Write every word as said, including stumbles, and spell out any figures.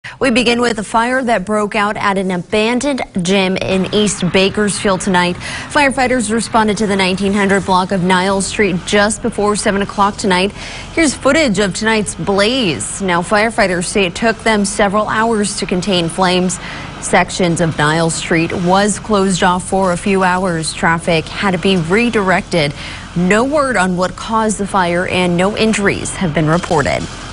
We begin with a fire that broke out at an abandoned gym in East Bakersfield tonight. Firefighters responded to the nineteen hundred block of Niles Street just before seven o'clock tonight. Here's footage of tonight's blaze. Now, firefighters say it took them several hours to contain flames. Sections of Niles Street was closed off for a few hours. Traffic had to be redirected. No word on what caused the fire and no injuries have been reported.